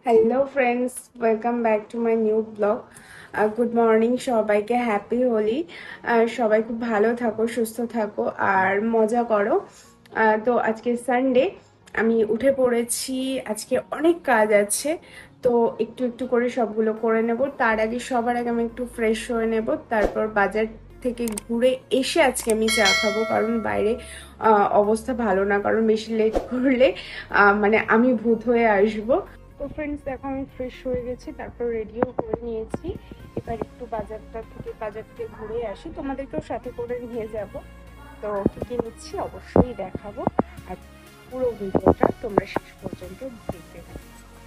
Hello friends, welcome back to my new blog. Good morning সবাইকে, happy Holi. সবাই খুব ভালো থাকো, সুস্থ থাকো আর মজা করো। তো আজকে সানডে, আমি উঠে পড়েছি। আজকে অনেক কাজ আছে, তো একটু একটু করে সবগুলো করে নেব। তার আগে সবার আগে আমি একটু ফ্রেশ হয়ে নেব, তারপর বাজার থেকে ঘুরে এসে আজকে আমি চা খাবো, কারণ বাইরে অবস্থা ভালো না, কারণ বেশি লেট করলে মানে আমি ভূত হয়ে আসবো। তো ফ্রেন্ডস, দেখো আমি ফ্রেশ হয়ে গেছি, তারপর রেডিও করে নিয়েছি। এবার একটু বাজার থেকে ঘুরে আসি, তোমাদেরকেও সাথে করে নিয়ে যাব। তো কী কী নিচ্ছি অবশ্যই দেখাবো, আর পুরো ভিডিওটা তোমরা শেষ পর্যন্ত দেখতে থাকো।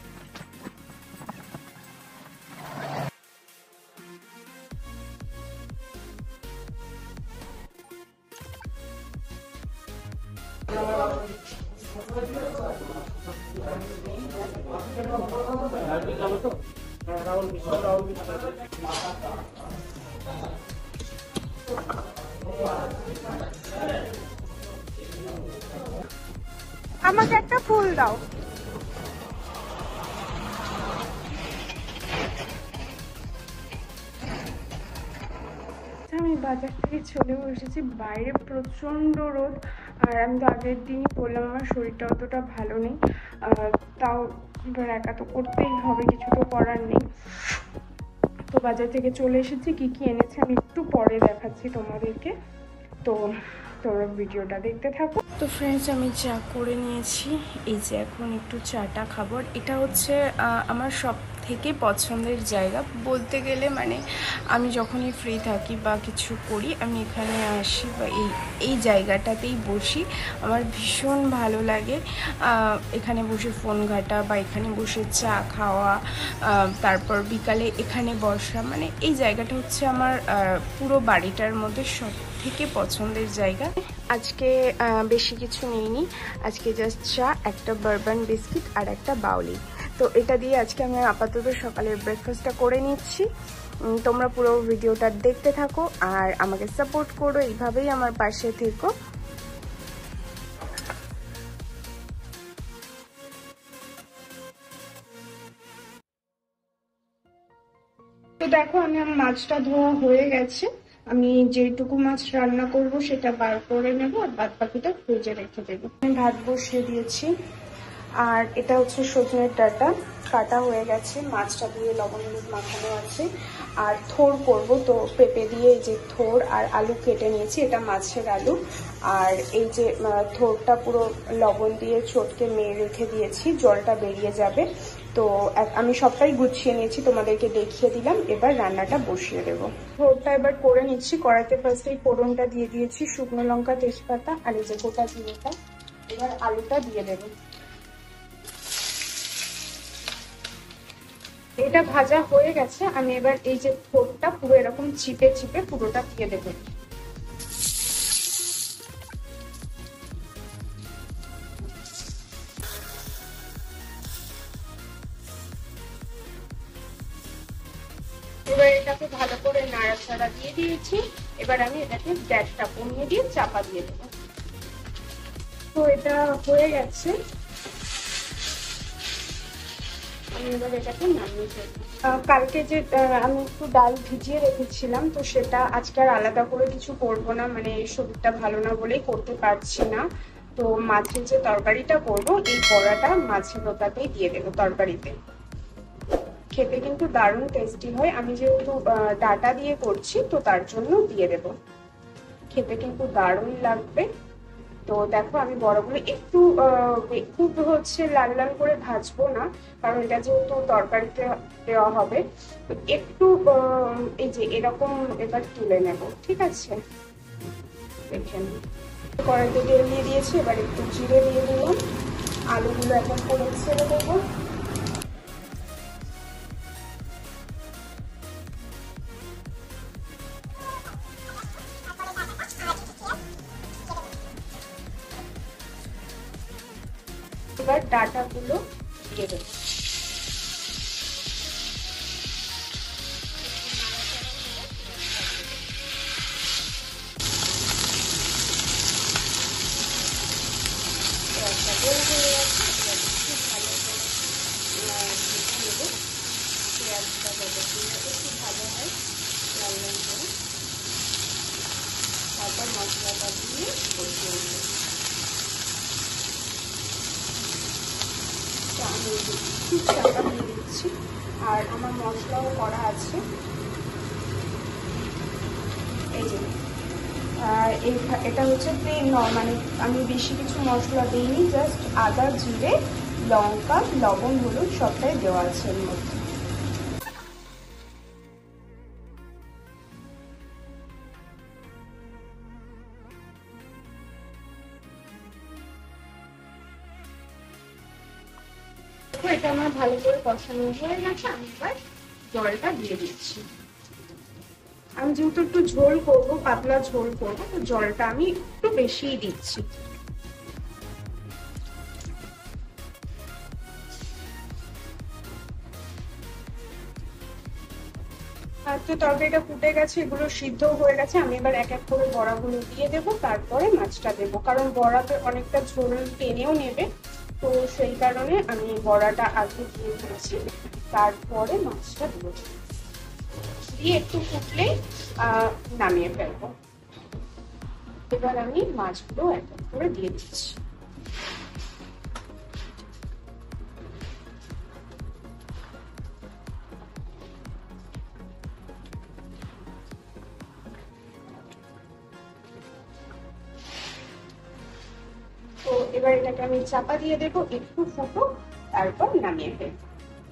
আমাকে একটা ফুল দাও। আমি বাজার থেকে চলেও এসেছি, বাইরে প্রচণ্ড রোদ। আর আমি তো আগের দিনই বললাম আমার শরীরটা অতটা ভালো নেই, তাও এবার একা তো করতেই হবে, কিছু তো করার নেই। তো বাজার থেকে চলে এসেছি, কি কি এনেছে আমি একটু পরে দেখাচ্ছি তোমাদেরকে। তো তোমরা ভিডিওটা দেখতে থাকো। তো ফ্রেন্ডস, আমি চা করে নিয়েছি, এই যে এখন একটু চাটা খাবো। এটা হচ্ছে আমার সব থেকে পছন্দের জায়গা বলতে গেলে, মানে আমি যখনই ফ্রি থাকি বা কিছু করি আমি এখানে আসি বা এই জায়গাটাতেই বসি। আমার ভীষণ ভালো লাগে এখানে বসে ফোন ঘাটা বা এখানে বসে চা খাওয়া, তারপর বিকালে এখানে বসা। মানে এই জায়গাটা হচ্ছে আমার পুরো বাড়িটার মধ্যে সব থেকে পছন্দের জায়গা। আজকে বেশি কিছু নিইনি, আজকে জাস্ট চা, একটা বারবান বিস্কিট আর একটা বাউলি। তো এটা দিয়ে আজকে আমি আপাতত সকালের ব্রেকফাস্টটা করে নিচ্ছি। তোমরা পুরো ভিডিওটা দেখতে থাকো আর আমাকে সাপোর্ট করো, এইভাবেই আমার পাশে থেকো। তো দেখো, আমার মাছটা ধোয়া হয়ে গেছে। আমি যেটুকু মাছ রান্না করব সেটা বার করে নেব, আর বাদ বাকিটা ফ্রিজে রেখে দেবো। আমি ভাত বসিয়ে দিয়েছি, আর এটা হচ্ছে সজনের ডাঁটা, কাটা হয়ে গেছে, মাছটা দিয়ে লবণ হলুদ মাখানো আছে। আর থোড় করব, তো পেঁপে দিয়ে এই যে থোড় আর আলু কেটে নিয়েছি, এটা মাছের আলু। আর এই যে থোড়টা পুরো লবণ দিয়ে চটকে মেরে রেখে দিয়েছি, জলটা বেরিয়ে যাবে। তো আমি সবটাই গুছিয়ে নিয়েছি, তোমাদেরকে দেখিয়ে দিলাম। এবার রান্নাটা বসিয়ে দেবো। থোড়টা এবার করে নিচ্ছি। কড়াইতে ফার্স্ট এই ফোড়নটা দিয়ে দিয়েছি, শুকনো লঙ্কা, তেজপাতা আর এই যে গোটা জিরেটা। এবার আলুটা দিয়ে দেবো। এটা ভাজা হয়ে গেছে, আমি এবার এই যে থোড়টা পুরো এরকম চিপে চিপে পুরোটা দিয়ে দেবো। এবার এটাকে ভালো করে নাড়াচাড়া দিয়ে দিয়েছি। এবার আমি এটাকে গ্যাসটা কমিয়ে দিয়ে চাপা দিয়ে দেবো। তো এটা হয়ে গেছে, আমি এবার এটাকে নামিয়ে ফেলবো। কালকে যে আমি একটু ডাল ভিজিয়ে রেখেছিলাম, তো সেটা আজকে আর আলাদা করে কিছু করব না, মানে শরীরটা ভালো না বলেই করতে পারছি না। তো মাছের যে তরকারিটা করব, এই বড়াটা মাছের ওটাতেই দিয়ে দেবো তরকারিতে। খেতে কিন্তু দারুণ টেস্টি হয়, আমি যেহেতু ডাটা দিয়ে করছি তো তার জন্য দিয়ে দেবো। খেতে কিন্তু দারুণ লাগবে। তো দেখো, আমি বড়গুলো একটু খুব হচ্ছে লাল লাল করে ভাজবো না, কারণ এটা যেহেতু তরকারিতে দেওয়া হবে। তো একটু এই যে এরকম এবার তুলে নেব, ঠিক আছে? দেখেন, কড়াইতে তেল দিয়ে দিয়েছি, এবার একটু জিরে দিয়ে দিলাম, আলুগুলো এখন করে ছেড়ে দেবো। এবার ডাটাগুলো দিয়ে দেবো। দেবো পেঁয়াজটা যতক্ষণ একটু ভালো হয় লাল লাল করে, তারপর মশলাটা দিয়ে কষিয়ে নেব। আমি একটু চাপা দিয়ে দিচ্ছি, আর আমার মশলাও করা আছে। এই যে এটা হচ্ছে প্লেন, মানে আমি বেশি কিছু মশলা দিইনি, জাস্ট আদা, জিরে, লঙ্কা, লবণ, হলুদ সবটাই দেওয়া আছে এর মধ্যে। এটা আমার ভালো করে কষানো হয়ে গেছে, আমি এবার জলটা দিয়ে দিচ্ছি। আমি যেহেতু একটু ঝোল করবো, পাতলা ঝোল করবো, তো জলটা আমি একটু বেশিই দিচ্ছি। আর তো তরকারিটা ফুটে গেছে, এগুলো সিদ্ধ হয়ে গেছে। আমি এবার এক এক করে বড়াগুলো দিয়ে দেবো, তারপরে মাছটা দেবো, কারণ বড়াতে অনেকটা ঝোল টেনেও নেবে, তো সেই কারণে আমি বড়াটা আগে দিয়ে দিয়েছি, তারপরে মাছটা দেবো। দিয়ে একটু ফুটলেই নামিয়ে ফেলবো। এবার আমি মাছগুলো এক এক করে দিয়ে দিচ্ছি। তো এবার এটাকে আমি চাপা দিয়ে দেবো, একটু ফুটো, তারপর নামিয়ে ফেলবো।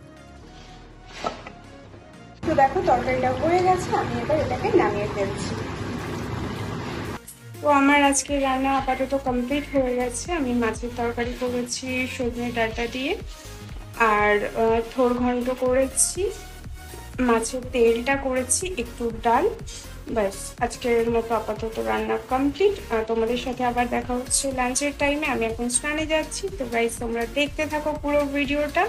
তো দেখো তরকারিটা হয়ে গেছে, আমি এবার এটাকে নামিয়ে ফেলছি। তো আমার আজকে রান্না আপাতত কমপ্লিট হয়ে গেছে। আমি মাছের তরকারি করেছি সজনে ডাঁটা দিয়ে, আর থোড় ঘন্ট করেছি, মাছের তেলটা করেছি, একটু ডাল, ব্যাস আজকের মতো আপাতত রান্না কমপ্লিট। তোমাদের সাথে আবার দেখা হচ্ছে লাঞ্চের টাইমে। আমি এখন স্নানে যাচ্ছি, তো গাইস তোমরা দেখতে থাকো পুরো ভিডিওটা।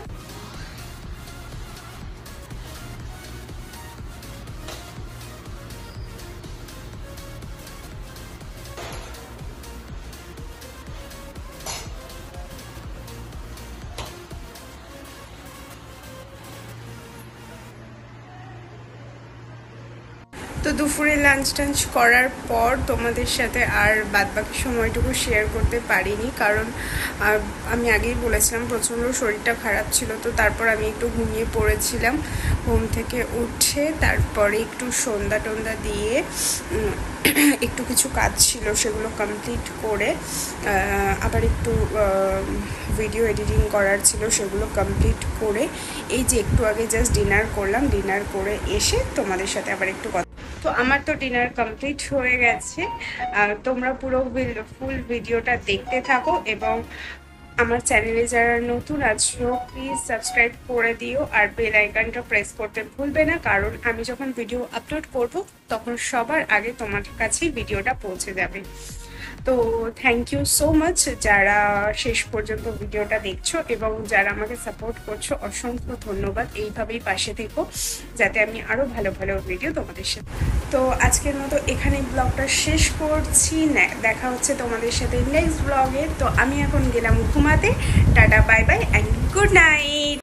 তো দুপুরে লাঞ্চ টাঞ্চ করার পর তোমাদের সাথে আর বাদবাকি সময়টুকু শেয়ার করতে পারিনি, কারণ আমি আগেই বলেছিলাম প্রচণ্ড শরীরটা খারাপ ছিল। তো তারপর আমি একটু ঘুমিয়ে পড়েছিলাম। ঘুম থেকে উঠে তারপরে একটু সন্ধ্যা টন্ধা দিয়ে একটু কিছু কাজ ছিল, সেগুলো কমপ্লিট করে আবার একটু ভিডিও এডিটিং করার ছিল, সেগুলো কমপ্লিট করে এই যে একটু আগে জাস্ট ডিনার করলাম। ডিনার করে এসে তোমাদের সাথে আবার একটু কথা। তো আমার তো ডিনার কমপ্লিট হয়ে গেছে। তোমরা পুরো ফুল ভিডিওটা দেখতে থাকো, এবং আমার চ্যানেলে যারা নতুন আছো প্লিজ সাবস্ক্রাইব করে দিও, আর বেল আইকনটা প্রেস করতে ভুলবে না, কারণ আমি যখন ভিডিও আপলোড করব তখন সবার আগে তোমার কাছেই ভিডিওটা পৌঁছে যাবে। তো থ্যাংক ইউ সো মাচ যারা শেষ পর্যন্ত ভিডিওটা দেখছো, এবং যারা আমাকে সাপোর্ট করছো অসংখ্য ধন্যবাদ। এইভাবেই পাশে থেকো যাতে আমি আরও ভালো ভালো ভিডিও তোমাদের সাথে। তো আজকের মতো এখানেই ব্লগটা শেষ করছি, দেখা হচ্ছে তোমাদের সাথে নেক্সট ব্লগে। তো আমি এখন গেলাম ঘুমাতে। Tata, bye bye and good night.